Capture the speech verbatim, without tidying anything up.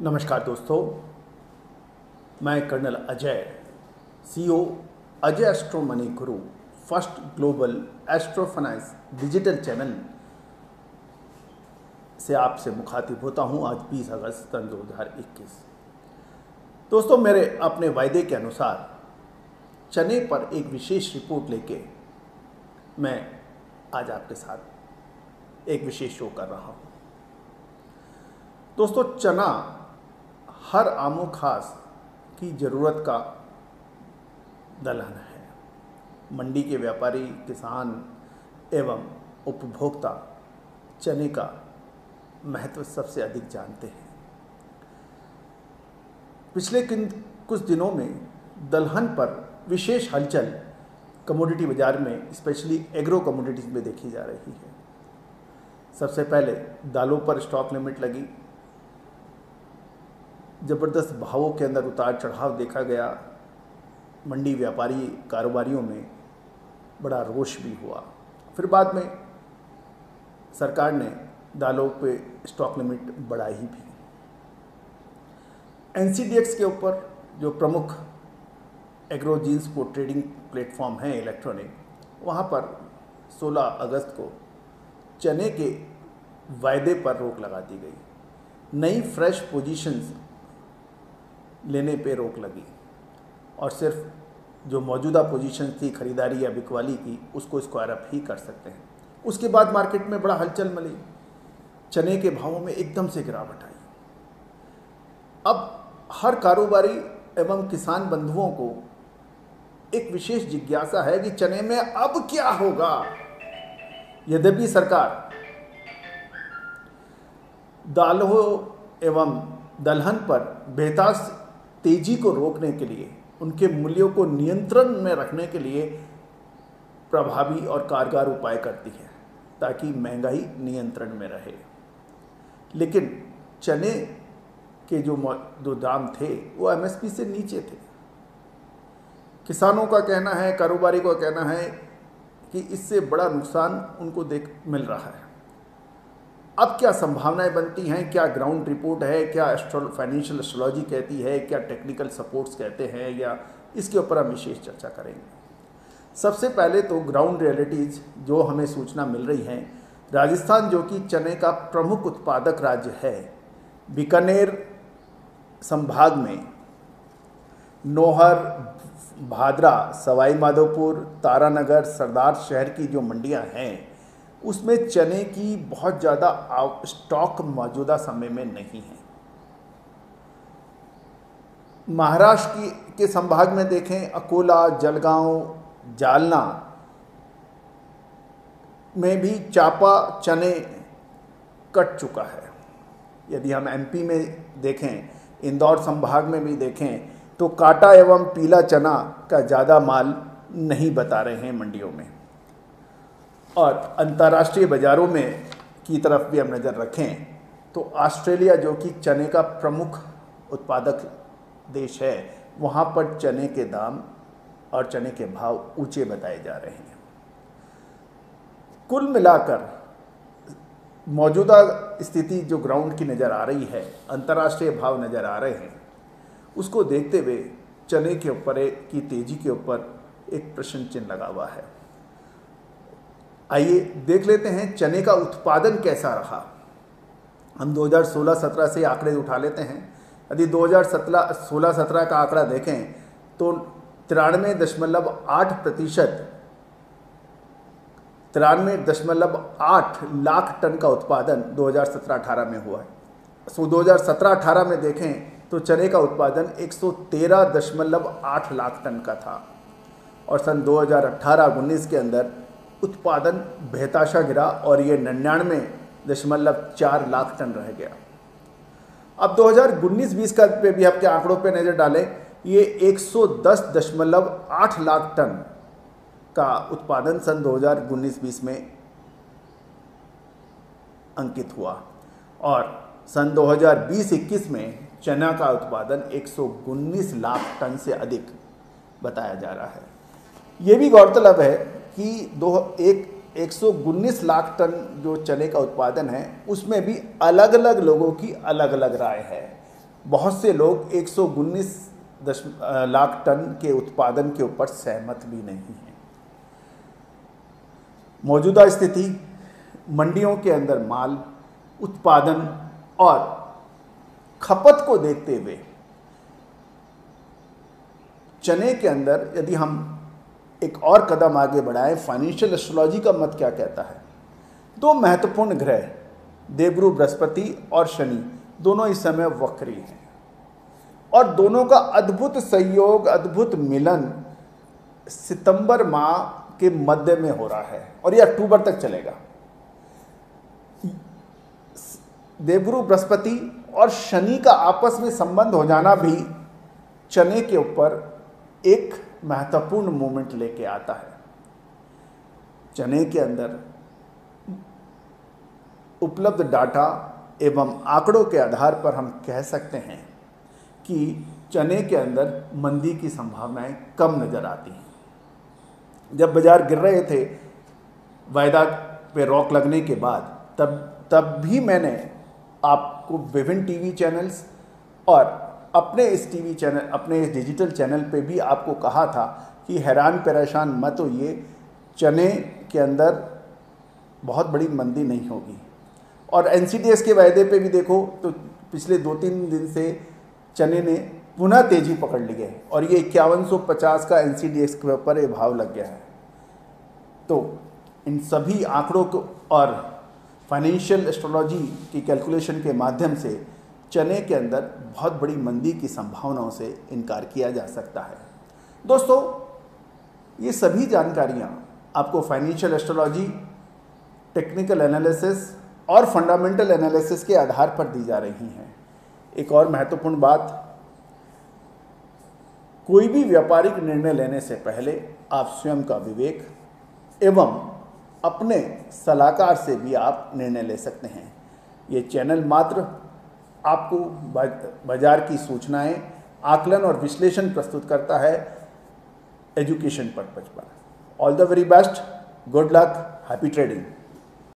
नमस्कार दोस्तों, मैं colonel Ajay, CEO Ajay astro money guru, first global astro finance digital channel से आपसे मुखातिब होता हूं। आज बीस अगस्त सन दो हज़ार इक्कीस। दोस्तों, मेरे अपने वायदे के अनुसार चने पर एक विशेष रिपोर्ट लेके मैं आज आपके साथ एक विशेष शो कर रहा हूं। दोस्तों, चना हर आमो खास की ज़रूरत का दलहन है। मंडी के व्यापारी, किसान एवं उपभोक्ता चने का महत्व सबसे अधिक जानते हैं। पिछले किन कुछ दिनों में दलहन पर विशेष हलचल कमोडिटी बाजार में, स्पेशली एग्रो कमोडिटीज में देखी जा रही है। सबसे पहले दालों पर स्टॉक लिमिट लगी, ज़बरदस्त भावों के अंदर उतार चढ़ाव देखा गया। मंडी व्यापारी कारोबारियों में बड़ा रोष भी हुआ। फिर बाद में सरकार ने दालों पे स्टॉक लिमिट बढ़ाई भी। एनसीडीएक्स के ऊपर जो प्रमुख एग्रो जीन्स को ट्रेडिंग प्लेटफॉर्म है इलेक्ट्रॉनिक, वहाँ पर सोलह अगस्त को चने के वायदे पर रोक लगा दी गई। नई फ्रेश पोजीशंस लेने पे रोक लगी और सिर्फ जो मौजूदा पोजीशन थी खरीदारी या बिकवाली की, उसको स्क्वायर अप ही कर सकते हैं। उसके बाद मार्केट में बड़ा हलचल मची, चने के भावों में एकदम से गिरावट आई। अब हर कारोबारी एवं किसान बंधुओं को एक विशेष जिज्ञासा है कि चने में अब क्या होगा। यद्यपि सरकार दालों एवं दलहन पर बेताज तेजी को रोकने के लिए, उनके मूल्यों को नियंत्रण में रखने के लिए प्रभावी और कारगर उपाय करती है ताकि महंगाई नियंत्रण में रहे, लेकिन चने के जो जो दाम थे वो एमएसपी से नीचे थे। किसानों का कहना है, कारोबारी का कहना है कि इससे बड़ा नुकसान उनको देख मिल रहा है। अब क्या संभावनाएं बनती हैं, क्या ग्राउंड रिपोर्ट है, क्या एस्ट्रो फाइनेंशियल एस्ट्रोलॉजी कहती है, क्या टेक्निकल सपोर्ट्स कहते हैं, या इसके ऊपर हम विशेष चर्चा करेंगे। सबसे पहले तो ग्राउंड रियलिटीज़ जो हमें सूचना मिल रही हैं, राजस्थान जो कि चने का प्रमुख उत्पादक राज्य है, बीकानेर संभाग में नौहर, भादरा, सवाई माधोपुर, तारानगर, सरदार शहर की जो मंडियां हैं, उसमें चने की बहुत ज़्यादा स्टॉक मौजूदा समय में नहीं है। महाराष्ट्र की के संभाग में देखें, अकोला, जलगांव, जालना में भी चापा चने कट चुका है। यदि हम एमपी में देखें, इंदौर संभाग में भी देखें, तो काटा एवं पीला चना का ज़्यादा माल नहीं बता रहे हैं मंडियों में। और अंतर्राष्ट्रीय बाज़ारों में की तरफ भी हम नज़र रखें तो ऑस्ट्रेलिया जो कि चने का प्रमुख उत्पादक देश है, वहाँ पर चने के दाम और चने के भाव ऊंचे बताए जा रहे हैं। कुल मिलाकर मौजूदा स्थिति जो ग्राउंड की नज़र आ रही है, अंतर्राष्ट्रीय भाव नज़र आ रहे हैं, उसको देखते हुए चने के ऊपर की तेज़ी के ऊपर एक प्रश्न चिन्ह लगा हुआ है। आइए देख लेते हैं चने का उत्पादन कैसा रहा। हम दो हज़ार सोलह सत्रह से आंकड़े उठा लेते हैं। यदि दो हज़ार सोलह सत्रह का आंकड़ा देखें तो तिरानवे दशमलव आठ प्रतिशत तिरानवे दशमलव आठ लाख टन का उत्पादन दो हज़ार सत्रह अठारह में हुआ है। सो दो हज़ार सत्रह अठारह में देखें तो चने का उत्पादन एक सौ तेरह दशमलव आठ लाख टन का था और सन दो हज़ार अठारह उन्नीस के अंदर उत्पादन बेहताशा गिरा और ये निन्यानवे दशमलव चार लाख टन रह गया। अब दो हज़ार उन्नीस बीस का पे भी आपके आंकड़ों पे नज़र डालें, ये एक सौ दस दशमलव आठ लाख टन का उत्पादन सन दो हज़ार उन्नीस बीस में अंकित हुआ और सन दो हज़ार बीस इक्कीस में चना का उत्पादन एक सौ उन्नीस लाख टन से अधिक बताया जा रहा है। ये भी गौरतलब है कि दो एक एक सौ उन्नीस लाख टन जो चने का उत्पादन है, उसमें भी अलग अलग लोगों की अलग अलग राय है। बहुत से लोग एक सौ उन्नीस लाख टन के उत्पादन के ऊपर सहमत भी नहीं हैं। मौजूदा स्थिति मंडियों के अंदर माल उत्पादन और खपत को देखते हुए चने के अंदर यदि हम एक और कदम आगे बढ़ाएं, फाइनेंशियल एस्ट्रोलॉजी का मत क्या कहता है? दो महत्वपूर्ण ग्रह देवगुरु बृहस्पति और शनि दोनों इस समय वक्री हैं और दोनों का अद्भुत संयोग, अद्भुत मिलन सितंबर माह के मध्य में हो रहा है और यह अक्टूबर तक चलेगा। देवगुरु बृहस्पति और शनि का आपस में संबंध हो जाना भी चने के ऊपर एक महत्वपूर्ण मोमेंट लेके आता है। चने के अंदर उपलब्ध डाटा एवं आंकड़ों के आधार पर हम कह सकते हैं कि चने के अंदर मंदी की संभावनाएं कम नजर आती हैं। जब बाजार गिर रहे थे वायदा पे रोक लगने के बाद, तब तब भी मैंने आपको विभिन्न टीवी चैनल्स और अपने इस टीवी चैनल अपने इस डिजिटल चैनल पे भी आपको कहा था कि हैरान परेशान मत होइए, चने के अंदर बहुत बड़ी मंदी नहीं होगी। और एन सी डी एस के वायदे पे भी देखो तो पिछले दो तीन दिन से चने ने पुनः तेजी पकड़ ली है और ये इक्यावन सौ पचास का एन सी डी एस के ऊपर ये भाव लग गया है। तो इन सभी आंकड़ों को और फाइनेंशियल एस्ट्रोलॉजी की कैलकुलेशन के माध्यम से चने के अंदर बहुत बड़ी मंदी की संभावनाओं से इनकार किया जा सकता है। दोस्तों, ये सभी जानकारियाँ आपको फाइनेंशियल एस्ट्रोलॉजी, टेक्निकल एनालिसिस और फंडामेंटल एनालिसिस के आधार पर दी जा रही हैं। एक और महत्वपूर्ण बात, कोई भी व्यापारिक निर्णय लेने से पहले आप स्वयं का विवेक एवं अपने सलाहकार से भी आप निर्णय ले सकते हैं। ये चैनल मात्र आपको बाजार की सूचनाएं, आकलन और विश्लेषण प्रस्तुत करता है एजुकेशन पर्पज पर। All the very best, good luck, happy trading.